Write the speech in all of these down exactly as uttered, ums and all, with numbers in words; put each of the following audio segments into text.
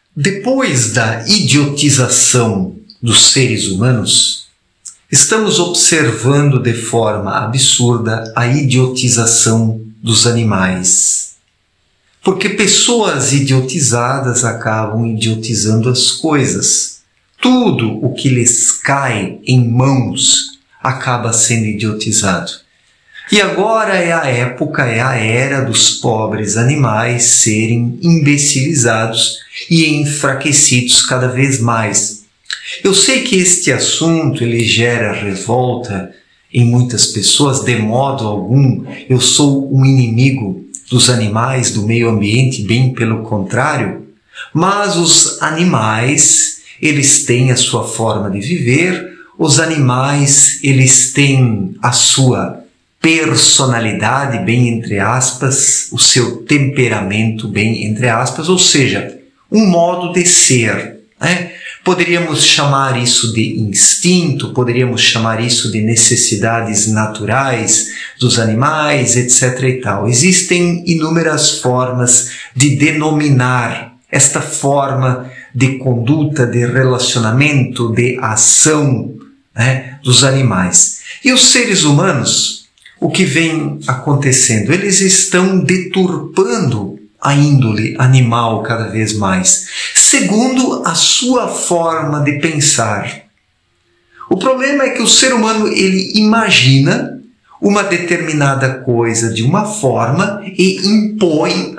Depois da idiotização dos seres humanos, estamos observando de forma absurda a idiotização dos animais. Porque pessoas idiotizadas acabam idiotizando as coisas. Tudo o que lhes cai em mãos acaba sendo idiotizado. E agora é a época, é a era dos pobres animais serem imbecilizados e enfraquecidos cada vez mais. Eu sei que este assunto ele gera revolta em muitas pessoas, de modo algum eu sou um inimigo dos animais, do meio ambiente, bem pelo contrário, mas os animais, eles têm a sua forma de viver, os animais, eles têm a sua personalidade, bem entre aspas, o seu temperamento, bem entre aspas, ou seja, um modo de ser, né? Poderíamos chamar isso de instinto, poderíamos chamar isso de necessidades naturais dos animais, etc e tal. Existem inúmeras formas de denominar esta forma de conduta, de relacionamento, de ação, né, dos animais. E os seres humanos, o que vem acontecendo? Eles estão deturpando a índole animal cada vez mais, segundo a sua forma de pensar. O problema é que o ser humano ele imagina uma determinada coisa de uma forma e impõe,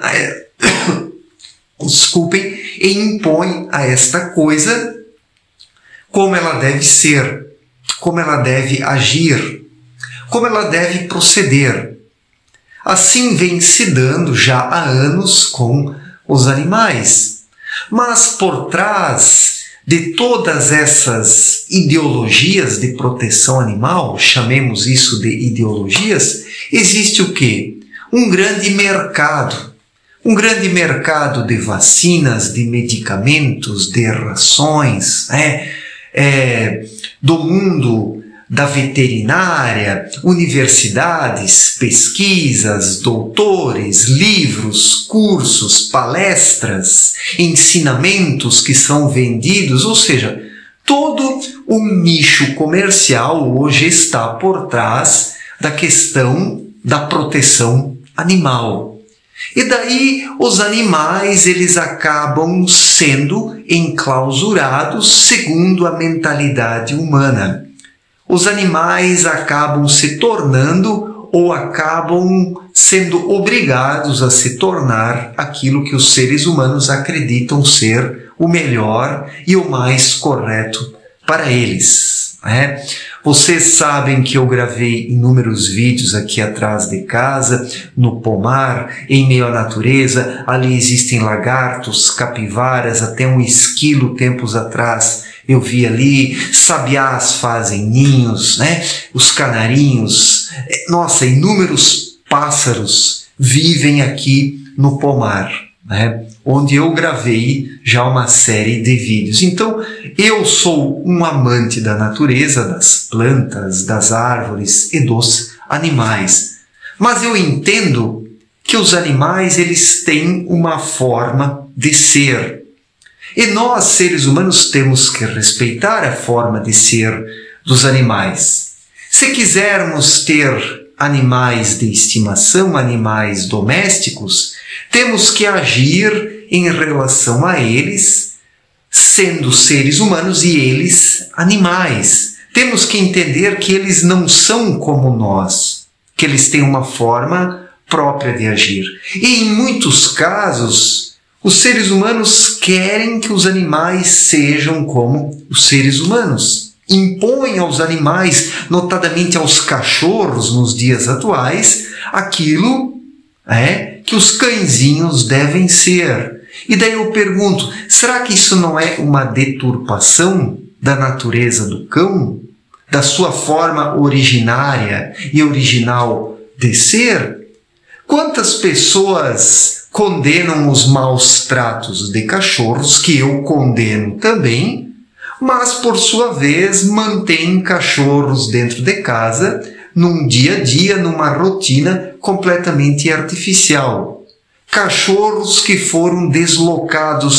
a... desculpem, e impõe a esta coisa como ela deve ser, como ela deve agir, como ela deve proceder. Assim vem se dando já há anos com os animais. Mas por trás de todas essas ideologias de proteção animal, chamemos isso de ideologias, existe o quê? Um grande mercado. Um grande mercado de vacinas, de medicamentos, de rações, né? é, do mundo da veterinária, universidades, pesquisas, doutores, livros, cursos, palestras, ensinamentos que são vendidos, ou seja, todo o nicho comercial hoje está por trás da questão da proteção animal. E daí os animais eles acabam sendo enclausurados segundo a mentalidade humana. Os animais acabam se tornando ou acabam sendo obrigados a se tornar aquilo que os seres humanos acreditam ser o melhor e o mais correto para eles, né? Vocês sabem que eu gravei inúmeros vídeos aqui atrás de casa, no pomar, em meio à natureza. Ali existem lagartos, capivaras, até um esquilo tempos atrás eu vi ali, sabiás fazem ninhos, né? Os canarinhos, nossa, inúmeros pássaros vivem aqui no pomar, né? Onde eu gravei já uma série de vídeos. Então, eu sou um amante da natureza, das plantas, das árvores e dos animais. Mas eu entendo que os animais eles têm uma forma de ser. E nós, seres humanos, temos que respeitar a forma de ser dos animais. Se quisermos ter animais de estimação, animais domésticos, temos que agir em relação a eles, sendo seres humanos e eles animais. Temos que entender que eles não são como nós, que eles têm uma forma própria de agir. E em muitos casos, os seres humanos querem que os animais sejam como os seres humanos. Impõem aos animais, notadamente aos cachorros nos dias atuais, aquilo é, que os cãezinhos devem ser. E daí eu pergunto, será que isso não é uma deturpação da natureza do cão? Da sua forma originária e original de ser? Quantas pessoas condenam os maus tratos de cachorros, que eu condeno também, mas por sua vez mantêm cachorros dentro de casa, num dia a dia, numa rotina completamente artificial. Cachorros que foram deslocados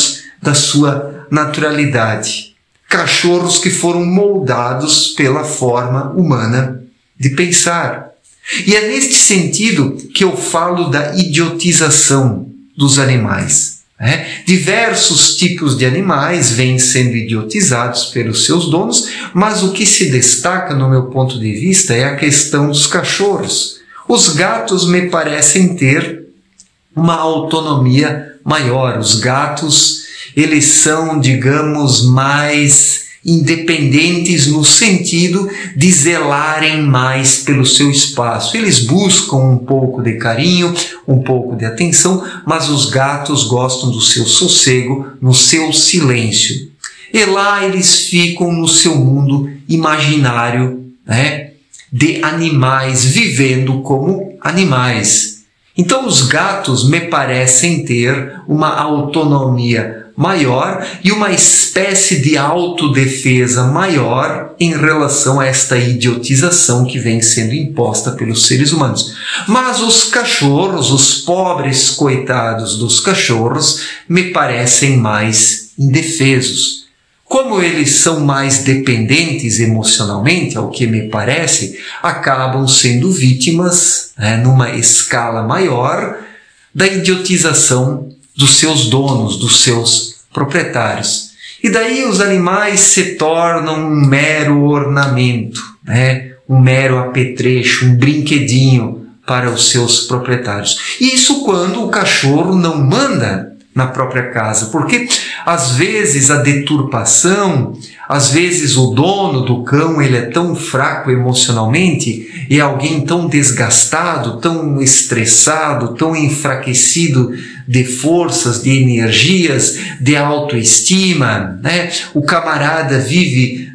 da sua naturalidade. Cachorros que foram moldados pela forma humana de pensar. E é neste sentido que eu falo da idiotização dos animais. Né? Diversos tipos de animais vêm sendo idiotizados pelos seus donos, mas o que se destaca, no meu ponto de vista, é a questão dos cachorros. Os gatos me parecem ter uma autonomia maior. Os gatos, eles são, digamos, mais independentes no sentido de zelarem mais pelo seu espaço. Eles buscam um pouco de carinho, um pouco de atenção, mas os gatos gostam do seu sossego, no seu silêncio. E lá eles ficam no seu mundo imaginário, né, de animais, vivendo como animais. Então os gatos me parecem ter uma autonomia maior e uma espécie de autodefesa maior em relação a esta idiotização que vem sendo imposta pelos seres humanos. Mas os cachorros, os pobres coitados dos cachorros, me parecem mais indefesos. Como eles são mais dependentes emocionalmente, ao que me parece, acabam sendo vítimas, né, numa escala maior, da idiotização dos seus donos, dos seus proprietários. E daí os animais se tornam um mero ornamento, né? Um mero apetrecho, um brinquedinho para os seus proprietários. Isso quando o cachorro não manda na própria casa, porque às vezes a deturpação, às vezes o dono do cão ele é tão fraco emocionalmente, e alguém tão desgastado, tão estressado, tão enfraquecido de forças, de energias, de autoestima, né? O camarada vive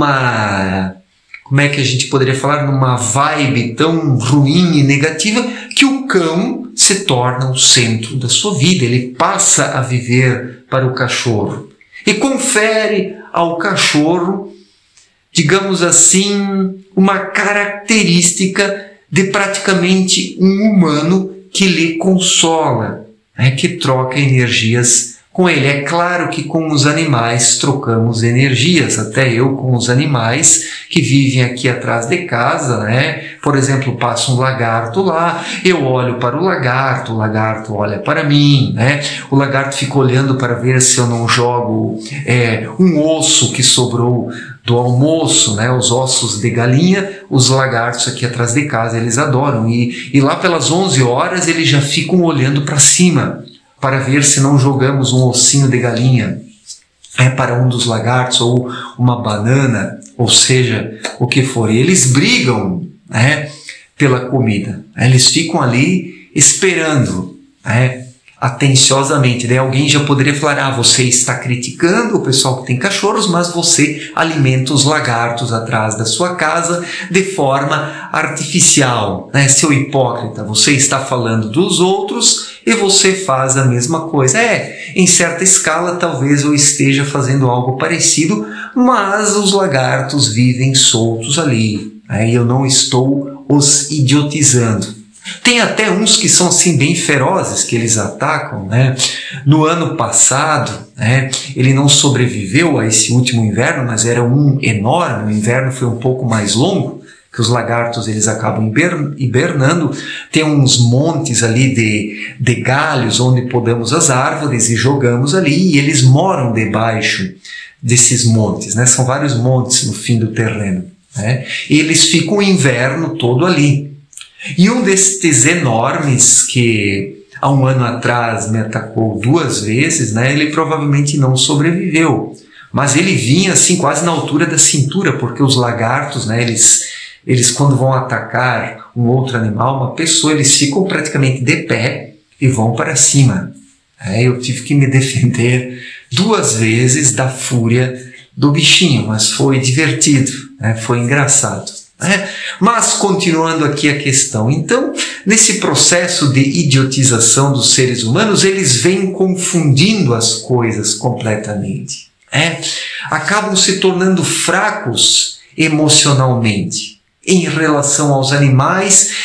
numa, como é que a gente poderia falar, numa vibe tão ruim e negativa que o cão se torna o centro da sua vida, ele passa a viver para o cachorro e confere ao cachorro, digamos assim, uma característica de praticamente um humano que lhe consola, né, que troca energias com ele. É claro que com os animais trocamos energias, até eu com os animais que vivem aqui atrás de casa, né? Por exemplo, passa um lagarto lá, eu olho para o lagarto, o lagarto olha para mim, né? O lagarto fica olhando para ver se eu não jogo é, um osso que sobrou do almoço, né? Os ossos de galinha, os lagartos aqui atrás de casa, eles adoram. E, e lá pelas onze horas eles já ficam olhando para cima, para ver se não jogamos um ossinho de galinha é, para um dos lagartos, ou uma banana, ou seja, o que for. E eles brigam, né, pela comida. Eles ficam ali esperando, né, atenciosamente. Daí alguém já poderia falar, ah, você está criticando o pessoal que tem cachorros, mas você alimenta os lagartos atrás da sua casa de forma artificial, né? Seu hipócrita, você está falando dos outros e você faz a mesma coisa. É, em certa escala talvez eu esteja fazendo algo parecido, mas os lagartos vivem soltos ali, né? E eu não estou os idiotizando. Tem até uns que são assim bem ferozes, que eles atacam, né? No ano passado, né, ele não sobreviveu a esse último inverno, mas era um enorme, o inverno foi um pouco mais longo, que os lagartos eles acabam hibernando, tem uns montes ali de, de galhos onde podamos as árvores e jogamos ali, e eles moram debaixo desses montes, né? São vários montes no fim do terreno, né? E eles ficam o inverno todo ali. E um destes enormes que há um ano atrás me atacou duas vezes, né, ele provavelmente não sobreviveu. Mas ele vinha assim quase na altura da cintura, porque os lagartos, né, eles, eles quando vão atacar um outro animal, uma pessoa, eles ficam praticamente de pé e vão para cima. É, eu tive que me defender duas vezes da fúria do bichinho, mas foi divertido, né, foi engraçado. É, mas continuando aqui a questão, então nesse processo de idiotização dos seres humanos, eles vêm confundindo as coisas completamente, é, acabam se tornando fracos emocionalmente em relação aos animais,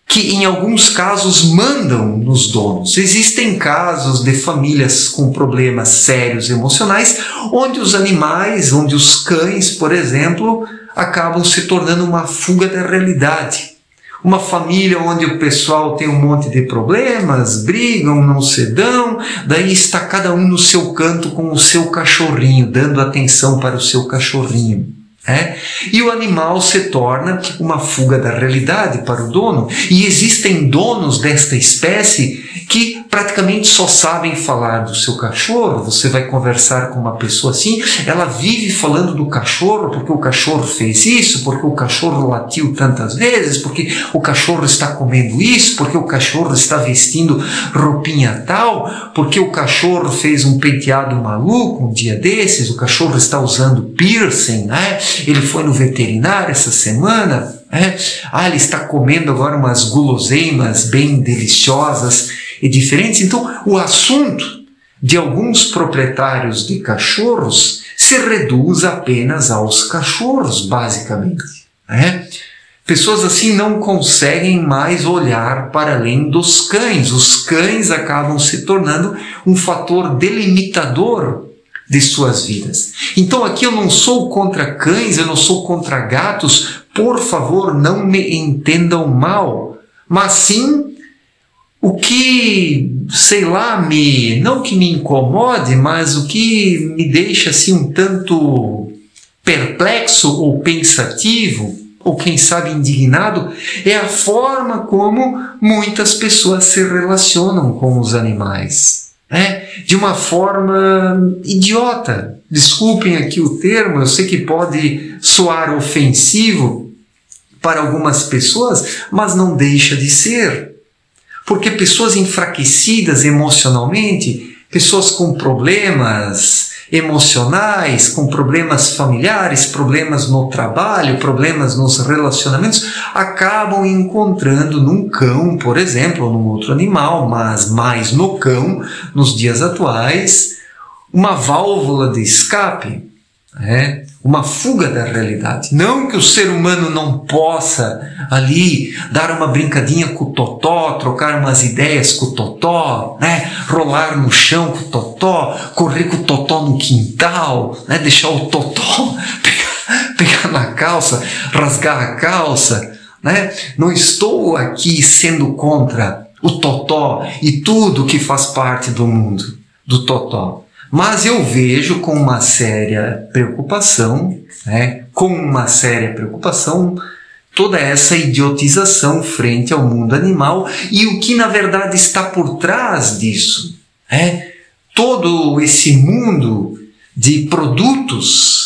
que em alguns casos mandam nos donos. Existem casos de famílias com problemas sérios emocionais, onde os animais, onde os cães, por exemplo, acabam se tornando uma fuga da realidade. Uma família onde o pessoal tem um monte de problemas, brigam, não se dão, daí está cada um no seu canto com o seu cachorrinho, dando atenção para o seu cachorrinho. É? E o animal se torna uma fuga da realidade para o dono. E existem donos desta espécie que praticamente só sabem falar do seu cachorro. Você vai conversar com uma pessoa assim, ela vive falando do cachorro, porque o cachorro fez isso, porque o cachorro latiu tantas vezes, porque o cachorro está comendo isso, porque o cachorro está vestindo roupinha tal, porque o cachorro fez um penteado maluco um dia desses, o cachorro está usando piercing, né? Ele foi no veterinário essa semana, é? Ah, ele está comendo agora umas guloseimas bem deliciosas e diferentes. Então, o assunto de alguns proprietários de cachorros se reduz apenas aos cachorros, basicamente. É? Pessoas assim não conseguem mais olhar para além dos cães. Os cães acabam se tornando um fator delimitador de suas vidas. Então aqui eu não sou contra cães, eu não sou contra gatos, por favor, não me entendam mal, mas sim o que, sei lá, me, não que me incomode, mas o que me deixa assim um tanto perplexo ou pensativo, ou quem sabe indignado, é a forma como muitas pessoas se relacionam com os animais. É, de uma forma idiota. Desculpem aqui o termo, eu sei que pode soar ofensivo para algumas pessoas, mas não deixa de ser. Porque pessoas enfraquecidas emocionalmente, pessoas com problemas emocionais, com problemas familiares, problemas no trabalho, problemas nos relacionamentos, acabam encontrando num cão, por exemplo, ou num outro animal, mas mais no cão, nos dias atuais, uma válvula de escape, é? Uma fuga da realidade. Não que o ser humano não possa ali dar uma brincadinha com o totó, trocar umas ideias com o totó, né? Rolar no chão com o totó, correr com o totó no quintal, né? Deixar o totó pegar, pegar na calça, rasgar a calça. Né? Não estou aqui sendo contra o totó e tudo que faz parte do mundo do totó. Mas eu vejo com uma séria preocupação, né, com uma séria preocupação, toda essa idiotização frente ao mundo animal e o que na verdade está por trás disso. Né? Todo esse mundo de produtos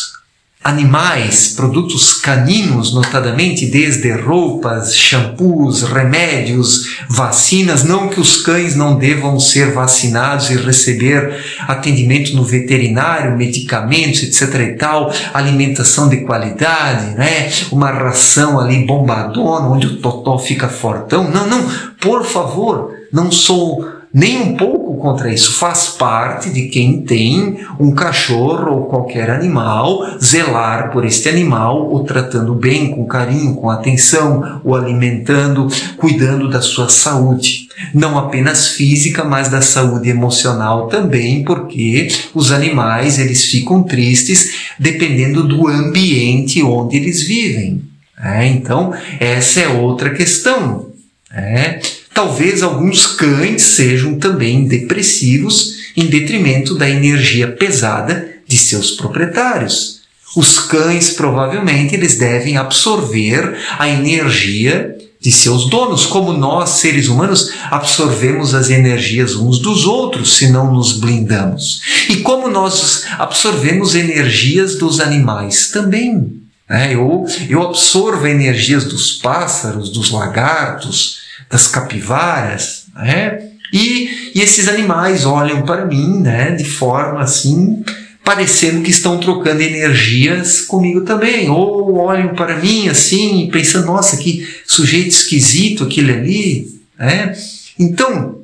animais, produtos caninos, notadamente, desde roupas, shampoos, remédios, vacinas, não que os cães não devam ser vacinados e receber atendimento no veterinário, medicamentos, etc e tal, alimentação de qualidade, né? Uma ração ali bombadona, onde o totó fica fortão. Não, não, por favor, não sou nem um pouco contra isso. Faz parte de quem tem um cachorro ou qualquer animal, zelar por este animal, o tratando bem, com carinho, com atenção, o alimentando, cuidando da sua saúde. Não apenas física, mas da saúde emocional também, porque os animais eles ficam tristes dependendo do ambiente onde eles vivem. É, então, essa é outra questão. É. Talvez alguns cães sejam também depressivos em detrimento da energia pesada de seus proprietários. Os cães, provavelmente, eles devem absorver a energia de seus donos, como nós, seres humanos, absorvemos as energias uns dos outros se não nos blindamos. E como nós absorvemos energias dos animais também. É, eu, eu absorvo energias dos pássaros, dos lagartos, das capivaras, né? e, e esses animais olham para mim, né, de forma assim, parecendo que estão trocando energias comigo também, ou olham para mim assim, pensando, nossa, que sujeito esquisito aquele ali. Né? Então,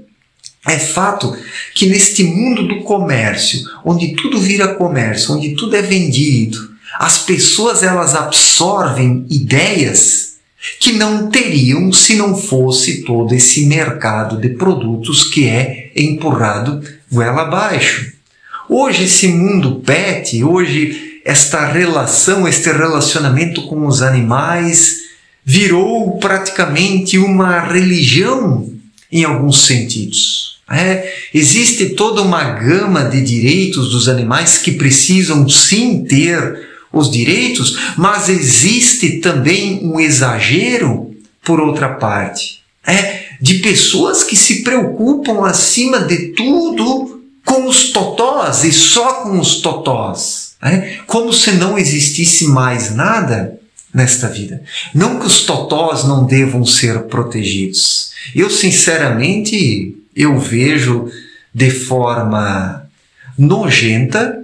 é fato que neste mundo do comércio, onde tudo vira comércio, onde tudo é vendido, as pessoas elas absorvem ideias que não teriam se não fosse todo esse mercado de produtos que é empurrado goela abaixo. Hoje esse mundo pet, hoje esta relação, este relacionamento com os animais virou praticamente uma religião em alguns sentidos. É, existe toda uma gama de direitos dos animais que precisam sim ter os direitos, mas existe também um exagero, por outra parte, é, de pessoas que se preocupam acima de tudo com os totós e só com os totós, é, como se não existisse mais nada nesta vida. Não que os totós não devam ser protegidos. Eu, sinceramente, eu vejo de forma nojenta,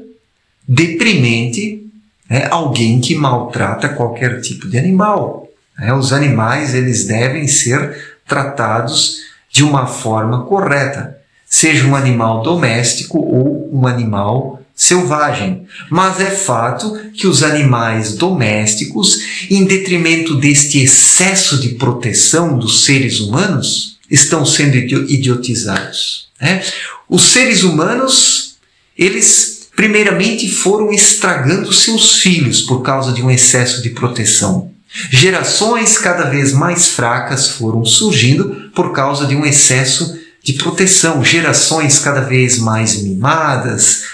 deprimente, é, alguém que maltrata qualquer tipo de animal. É, os animais eles devem ser tratados de uma forma correta, seja um animal doméstico ou um animal selvagem. Mas é fato que os animais domésticos, em detrimento deste excesso de proteção dos seres humanos, estão sendo idiotizados. É? Os seres humanos, eles primeiramente foram estragando seus filhos por causa de um excesso de proteção. Gerações cada vez mais fracas foram surgindo por causa de um excesso de proteção. Gerações cada vez mais mimadas,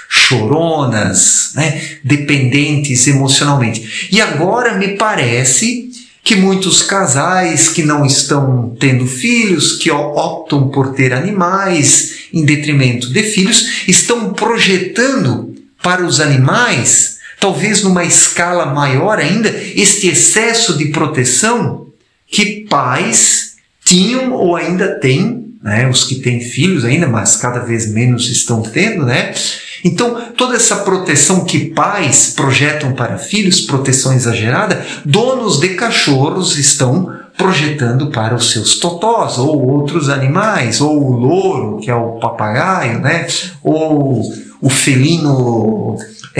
choronas, né, dependentes emocionalmente. E agora me parece que muitos casais que não estão tendo filhos, que optam por ter animais em detrimento de filhos, estão projetando para os animais, talvez numa escala maior ainda, este excesso de proteção que pais tinham ou ainda têm, né, os que têm filhos ainda, mas cada vez menos estão tendo, né? Então, toda essa proteção que pais projetam para filhos, proteção exagerada, donos de cachorros estão projetando para os seus totós, ou outros animais, ou o louro, que é o papagaio, né? Ou o felino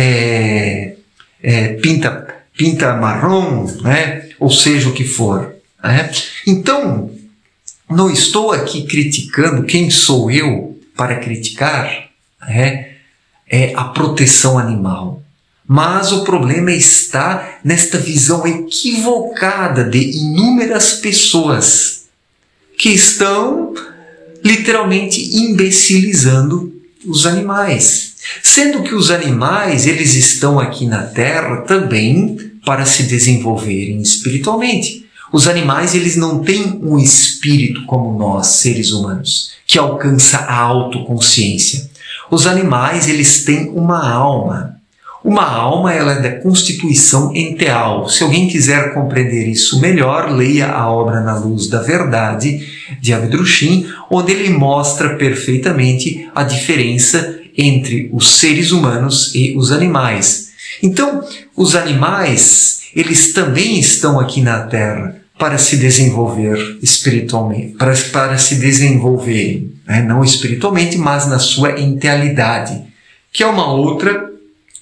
é, é, pinta, pinta marrom, né? Ou seja o que for. Né? Então, não estou aqui criticando, quem sou eu para criticar, né? É a proteção animal. Mas o problema está nesta visão equivocada de inúmeras pessoas que estão literalmente imbecilizando os animais. Sendo que os animais, eles estão aqui na Terra também para se desenvolverem espiritualmente. Os animais, eles não têm um espírito como nós, seres humanos, que alcança a autoconsciência. Os animais, eles têm uma alma. Uma alma, ela é da constituição enteal. Se alguém quiser compreender isso melhor, leia a obra Na Luz da Verdade, de Abdrushim, onde ele mostra perfeitamente a diferença entre os seres humanos e os animais. Então, os animais, eles também estão aqui na Terra para se desenvolver espiritualmente, para, para se desenvolverem, né? Não espiritualmente, mas na sua entealidade, que é uma outra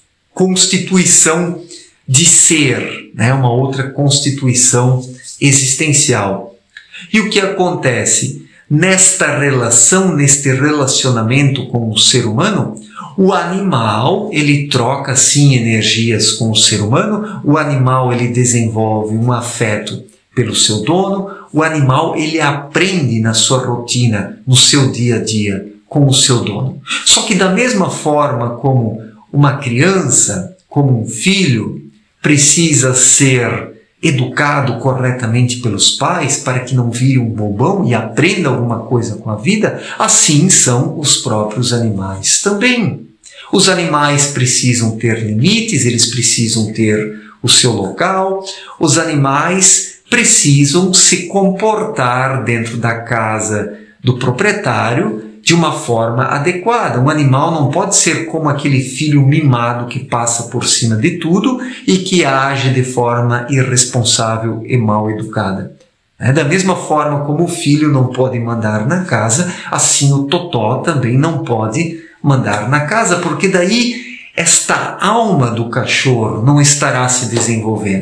constituição de ser, né? Uma outra constituição existencial. E o que acontece? Nesta relação, neste relacionamento com o ser humano, o animal, ele troca sim energias com o ser humano, o animal ele desenvolve um afeto pelo seu dono, o animal ele aprende na sua rotina, no seu dia a dia, com o seu dono. Só que da mesma forma como uma criança, como um filho, precisa ser educado corretamente pelos pais para que não vire um bobão e aprenda alguma coisa com a vida, assim são os próprios animais também. Os animais precisam ter limites, eles precisam ter o seu local, os animais precisam se comportar dentro da casa do proprietário de uma forma adequada. Um animal não pode ser como aquele filho mimado que passa por cima de tudo e que age de forma irresponsável e mal educada. Da mesma forma como o filho não pode mandar na casa, assim o totó também não pode mandar na casa, porque daí esta alma do cachorro não estará se desenvolvendo.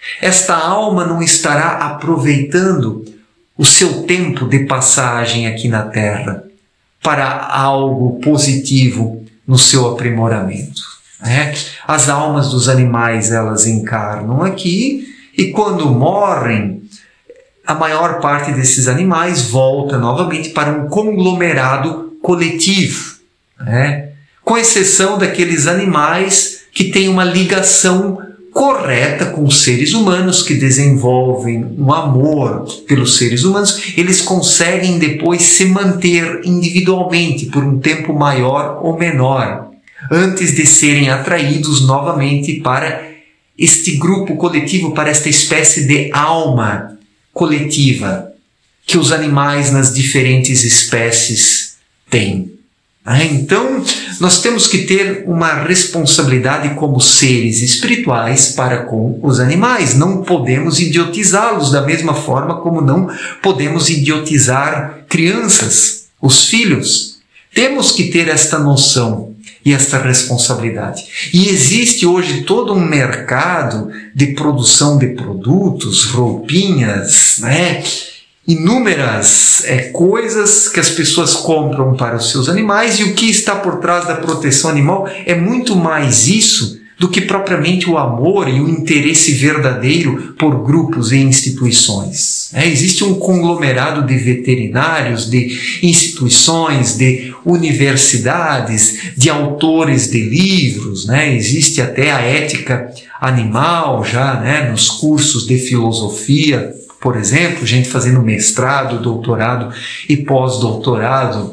Esta alma não estará aproveitando o seu tempo de passagem aqui na Terra para algo positivo no seu aprimoramento. É? As almas dos animais, elas encarnam aqui e quando morrem, a maior parte desses animais volta novamente para um conglomerado coletivo, né? Com exceção daqueles animais que têm uma ligação correta com os seres humanos, que desenvolvem um amor pelos seres humanos, eles conseguem depois se manter individualmente por um tempo maior ou menor, antes de serem atraídos novamente para este grupo coletivo, para esta espécie de alma coletiva que os animais nas diferentes espécies têm. Então, nós temos que ter uma responsabilidade como seres espirituais para com os animais. Não podemos idiotizá-los da mesma forma como não podemos idiotizar crianças, os filhos. Temos que ter esta noção e esta responsabilidade. E existe hoje todo um mercado de produção de produtos, roupinhas, né? Inúmeras é, coisas que as pessoas compram para os seus animais, e o que está por trás da proteção animal é muito mais isso do que propriamente o amor e o interesse verdadeiro por grupos e instituições. É, existe um conglomerado de veterinários, de instituições, de universidades, de autores de livros, né? Existe até a ética animal já, né? Nos cursos de filosofia, por exemplo, gente fazendo mestrado, doutorado e pós-doutorado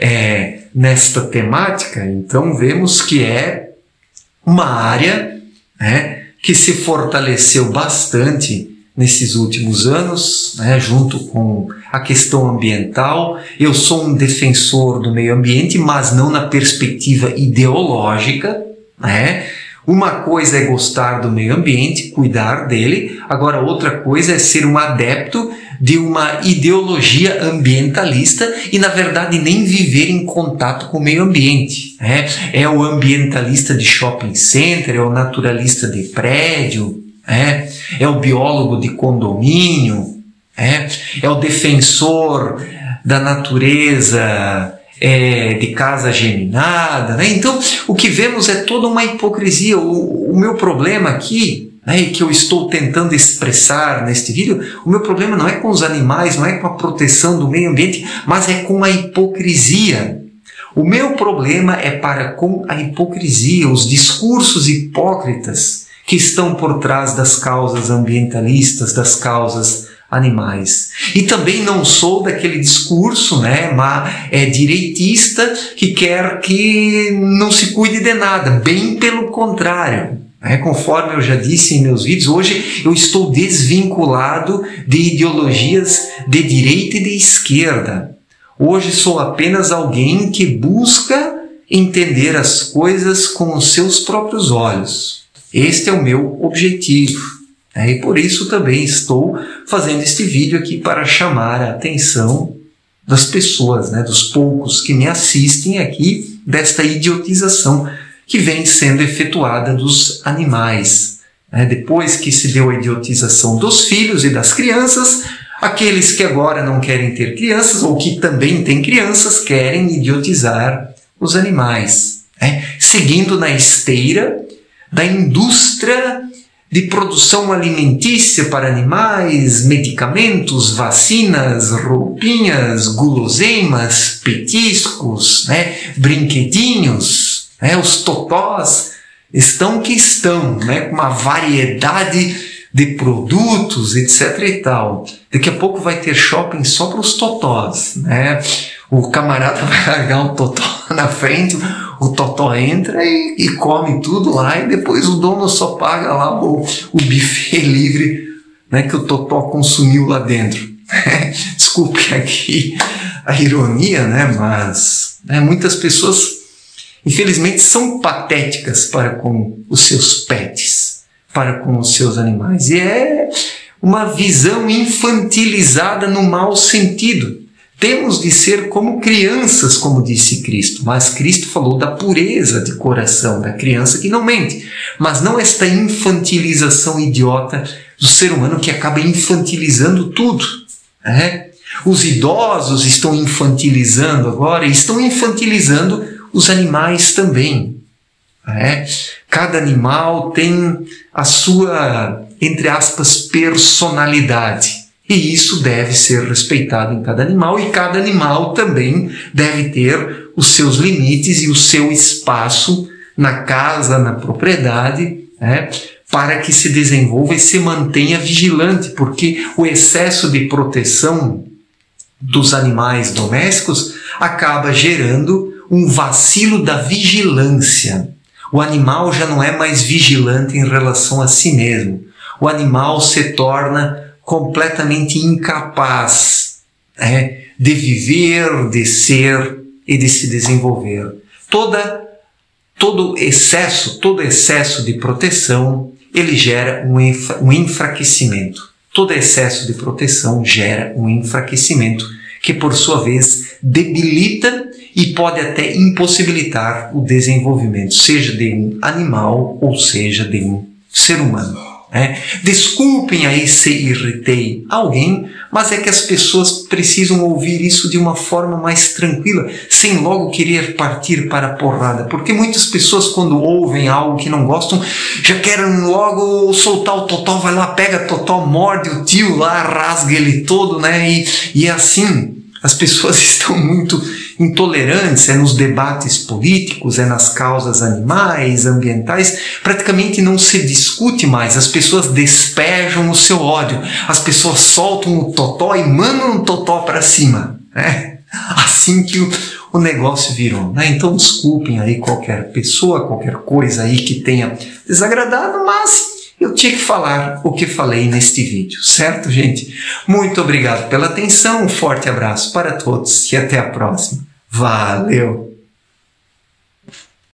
é, nesta temática. Então vemos que é uma área, né, que se fortaleceu bastante nesses últimos anos, né, junto com a questão ambiental. Eu sou um defensor do meio ambiente, mas não na perspectiva ideológica, né? Uma coisa é gostar do meio ambiente, cuidar dele, agora outra coisa é ser um adepto de uma ideologia ambientalista e, na verdade, nem viver em contato com o meio ambiente. É, é o ambientalista de shopping center, é o naturalista de prédio, é, é o biólogo de condomínio, é, é o defensor da natureza, É, de casa geminada, né? Então, o que vemos é toda uma hipocrisia. O, o meu problema aqui, né, que eu estou tentando expressar neste vídeo, o meu problema não é com os animais, não é com a proteção do meio ambiente, mas é com a hipocrisia. O meu problema é para com a hipocrisia, os discursos hipócritas que estão por trás das causas ambientalistas, das causas animais. E também não sou daquele discurso, né, mas é direitista que quer que não se cuide de nada, bem pelo contrário. É, conforme eu já disse em meus vídeos, hoje eu estou desvinculado de ideologias de direita e de esquerda. Hoje sou apenas alguém que busca entender as coisas com os seus próprios olhos. Este é o meu objetivo. É, e por isso também estou fazendo este vídeo aqui para chamar a atenção das pessoas, né, dos poucos que me assistem aqui, desta idiotização que vem sendo efetuada dos animais. É, depois que se deu a idiotização dos filhos e das crianças, aqueles que agora não querem ter crianças ou que também têm crianças querem idiotizar os animais, é, seguindo na esteira da indústria de produção alimentícia para animais, medicamentos, vacinas, roupinhas, guloseimas, petiscos, né, brinquedinhos, né, os totós estão que estão, né, com uma variedade de produtos, etc e tal. Daqui a pouco vai ter shopping só para os totós, né? O camarada vai largar um totó na frente, o totó entra e, e come tudo lá, e depois o dono só paga lá o, o buffet livre, né, que o totó consumiu lá dentro. Desculpe aqui a ironia, né, mas né, muitas pessoas, infelizmente, são patéticas para com os seus pets, para com os seus animais. E é uma visão infantilizada no mau sentido. Temos de ser como crianças, como disse Cristo, mas Cristo falou da pureza de coração da criança que não mente, mas não esta infantilização idiota do ser humano que acaba infantilizando tudo. Né? Os idosos estão infantilizando agora e estão infantilizando os animais também. Né? Cada animal tem a sua, entre aspas, personalidade. E isso deve ser respeitado em cada animal, e cada animal também deve ter os seus limites e o seu espaço na casa, na propriedade, né, para que se desenvolva e se mantenha vigilante, porque o excesso de proteção dos animais domésticos acaba gerando um vacilo da vigilância. O animal já não é mais vigilante em relação a si mesmo. O animal se torna completamente incapaz, né, de viver, de ser e de se desenvolver. Toda, todo excesso, todo excesso de proteção, ele gera um, enfra, um enfraquecimento. Todo excesso de proteção gera um enfraquecimento que, por sua vez, debilita e pode até impossibilitar o desenvolvimento, seja de um animal ou seja de um ser humano. É. Desculpem aí se irritei alguém, mas é que as pessoas precisam ouvir isso de uma forma mais tranquila, sem logo querer partir para a porrada, porque muitas pessoas, quando ouvem algo que não gostam, já querem logo soltar o totó, vai lá, pega o totó, morde o tio lá, rasga ele todo, né? E, e é assim, as pessoas estão muito intolerantes, é nos debates políticos, é nas causas animais, ambientais, praticamente não se discute mais, as pessoas despejam o seu ódio, as pessoas soltam o totó e mandam o totó para cima, né? Assim que o, o negócio virou, né? Então desculpem aí qualquer pessoa, qualquer coisa aí que tenha desagradado, mas eu tinha que falar o que falei neste vídeo, certo, gente? Muito obrigado pela atenção, um forte abraço para todos e até a próxima. Valeu!